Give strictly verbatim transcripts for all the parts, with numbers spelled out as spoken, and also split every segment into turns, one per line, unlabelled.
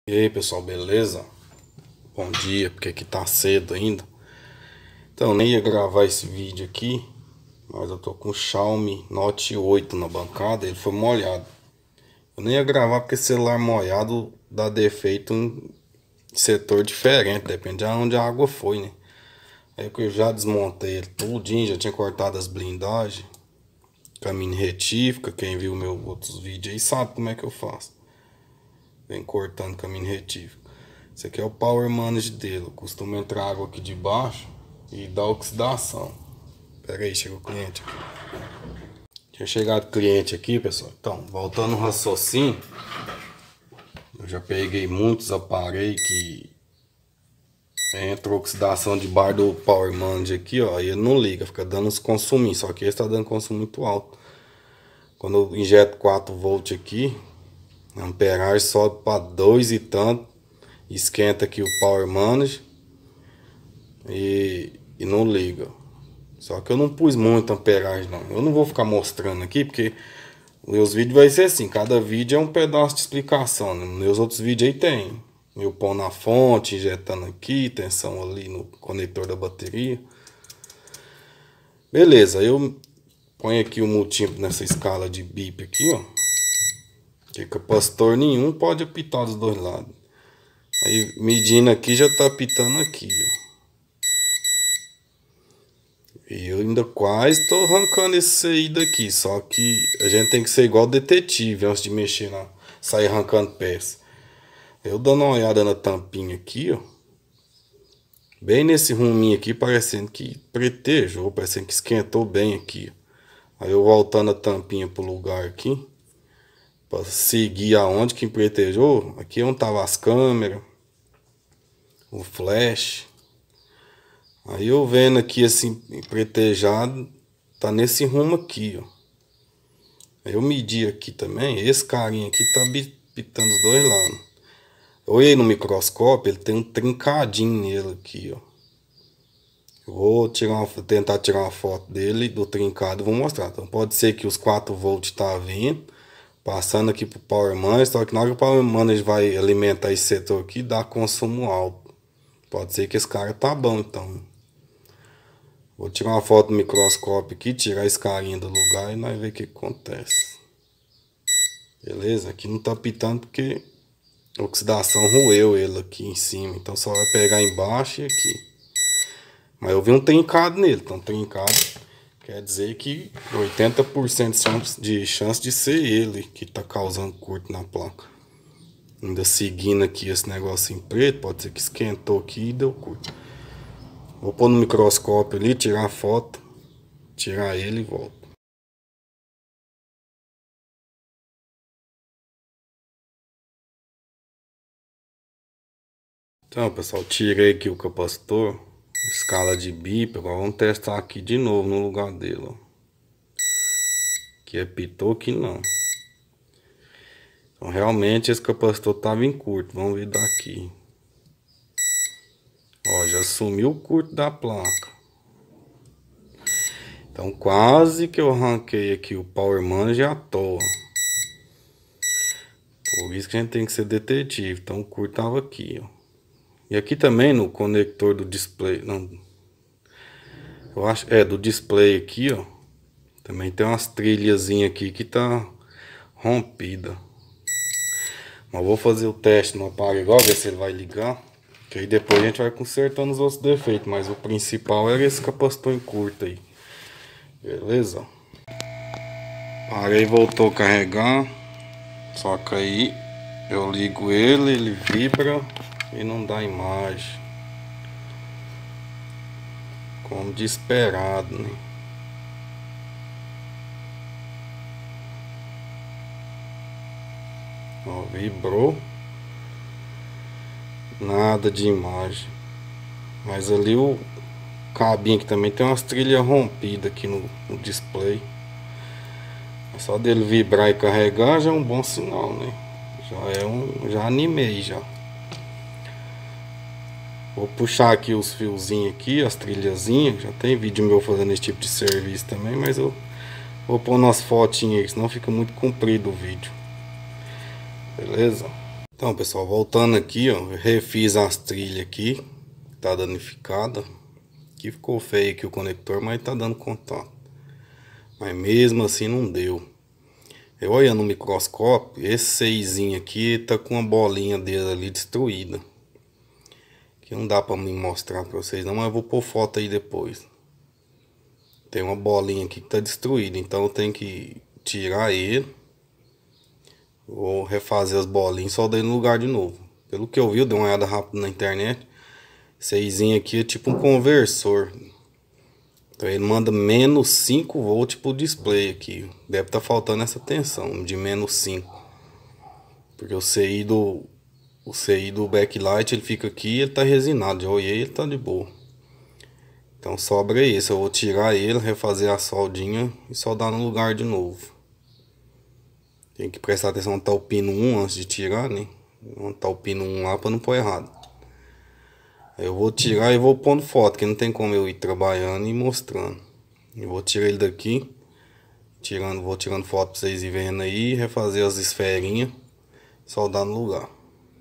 E aí pessoal, beleza? Bom dia, porque aqui tá cedo ainda. Então, eu nem ia gravar esse vídeo aqui, mas eu tô com o Xiaomi Note oito na bancada, ele foi molhado. Eu nem ia gravar porque celular molhado dá defeito em setor diferente, depende de onde a água foi, né? Aí que eu já desmontei ele tudinho, já tinha cortado as blindagens, caminho retífica. Quem viu meus outros vídeos aí sabe como é que eu faço. Vem cortando caminho retífico. Esse aqui é o Power Manage dele. Costuma entrar água aqui de baixo e dá oxidação. Pera aí, chega o cliente aqui. Tinha chegado cliente aqui, pessoal. Então, voltando no raciocínio, eu já peguei muitos aparelhos que entra oxidação debaixo do Power Manage aqui, ó. E ele não liga, fica dando os consuminhos. Só que esse tá dando consumo muito alto. Quando eu injeto quatro volts aqui, a amperagem sobe para dois e tanto. Esquenta aqui o Power Manage e, e não liga. Só que eu não pus muita amperagem não. Eu não vou ficar mostrando aqui porque meus vídeos vai ser assim, cada vídeo é um pedaço de explicação, né? Meus outros vídeos aí tem eu pôr na fonte, injetando aqui, tensão ali no conector da bateria. Beleza, eu ponho aqui o multímetro nessa escala de bip aqui, ó. Que capacitor nenhum pode apitar dos dois lados. Aí medindo aqui já tá apitando aqui, ó. E eu ainda quase tô arrancando esse aí daqui. Só que a gente tem que ser igual detetive antes de mexer na... sair arrancando peça. Eu dando uma olhada na tampinha aqui, ó. Bem nesse ruminho aqui, parecendo que pretejou, parecendo que esquentou bem aqui. Aí eu voltando a tampinha pro lugar aqui. Pra seguir aonde que pretejou. Aqui é onde tava as câmeras. O flash. Aí eu vendo aqui assim, pretejado, tá nesse rumo aqui, ó. Aí eu medi aqui também, esse carinha aqui tá pitando os dois lados. Eu olhei no microscópio, ele tem um trincadinho nele aqui, ó. Eu vou tirar uma, tentar tirar uma foto dele, do trincado, e vou mostrar. Então pode ser que os quatro volts tá vindo, passando aqui pro Power Manage, só que na hora que o Power Manage vai alimentar esse setor aqui, dá consumo alto. Pode ser que esse cara tá bom, então. Vou tirar uma foto do microscópio aqui, tirar esse carinha do lugar e nós ver o que acontece. Beleza? Aqui não tá pitando porque a oxidação roeu ele aqui em cima. Então só vai pegar embaixo e aqui. Mas eu vi um trincado nele. Então trincado quer dizer que oitenta por cento de chance de ser ele que tá causando curto na placa. Ainda seguindo aqui esse negocinho preto, pode ser que esquentou aqui e deu curto. Vou pôr no microscópio ali, tirar a foto, tirar ele e volto. Então pessoal, tirei aqui o capacitor, escala de bip. Agora vamos testar aqui de novo no lugar dele, ó. Que apitou, que não. Então realmente esse capacitor estava em curto, vamos ver daqui. Ó, já sumiu o curto da placa. Então quase que eu arranquei aqui o Power Manage à toa. Por isso que a gente tem que ser detetive. Então o curto tava aqui, ó. E aqui também no conector do display, não, eu acho, é do display aqui, ó. Também tem umas trilhazinhas aqui que tá rompida. Mas vou fazer o teste no aparelho agora, ver se ele vai ligar. Que aí depois a gente vai consertando os outros defeitos. Mas o principal era esse capacitor em curto aí. Beleza? Parei, voltou a carregar. Só que aí eu ligo ele, ele vibra e não dá imagem. Como de esperado, né? Ó, vibrou. Nada de imagem. Mas ali o cabinho que também tem umas trilhas rompidas aqui no, no display. Só dele vibrar e carregar já é um bom sinal, né? Já é um, já animei já. Vou puxar aqui os fiozinhos aqui, as trilhazinhas. Já tem vídeo meu fazendo esse tipo de serviço também, mas eu vou pôr umas fotinhas aí, senão fica muito comprido o vídeo. Beleza? Então, pessoal, voltando aqui, ó, refiz as trilhas aqui, tá danificada. Aqui ficou feio aqui o conector, mas tá dando contato. Mas mesmo assim não deu. Eu olhando no microscópio, esse seisinho aqui tá com uma bolinha dele ali destruída. Que não dá pra me mostrar pra vocês não, mas eu vou pôr foto aí depois. Tem uma bolinha aqui que tá destruída, então eu tenho que tirar ele. Vou refazer as bolinhas, só dei no lugar de novo. Pelo que eu vi, eu dei uma olhada rápida na internet. Seisinho aqui é tipo um conversor. Então ele manda menos cinco volts pro display aqui. Deve estar tá faltando essa tensão de menos cinco. Porque o C I do o C I do backlight ele fica aqui e ele tá resinado. Já olhei, ele tá de boa. Então sobra esse. Eu vou tirar ele, refazer a soldinha e soldar no lugar de novo. Tem que prestar atenção onde tá o pino um antes de tirar, né? Onde tá o pino um lá pra não pôr errado. Aí eu vou tirar e vou pondo foto, que não tem como eu ir trabalhando e mostrando. Eu vou tirar ele daqui. Tirando, vou tirando foto pra vocês irem vendo aí. Refazer as esferinhas. Soldar no lugar.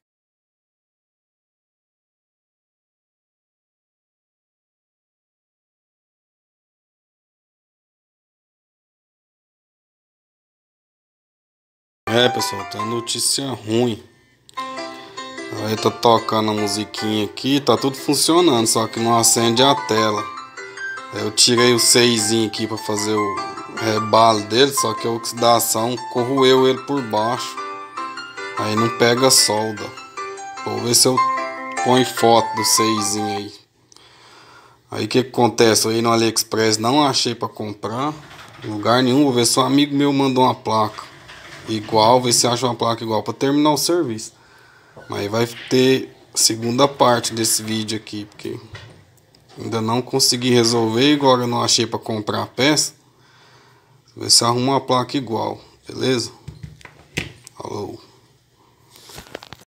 É, pessoal, tem notícia ruim. Aí tá tocando a musiquinha aqui, tá tudo funcionando, só que não acende a tela. Aí eu tirei o seisinho aqui pra fazer o rebalo dele, só que a oxidação corroeu ele por baixo. Aí não pega solda. Vou ver se eu ponho foto do seisinho aí. Aí o que que acontece? Eu aí no AliExpress não achei pra comprar em lugar nenhum. Vou ver se um amigo meu mandou uma placa igual, ver se acha uma placa igual pra terminar o serviço. Mas vai ter segunda parte desse vídeo aqui, porque ainda não consegui resolver, agora eu não achei pra comprar a peça. Ver se arruma uma placa igual, beleza? Falou.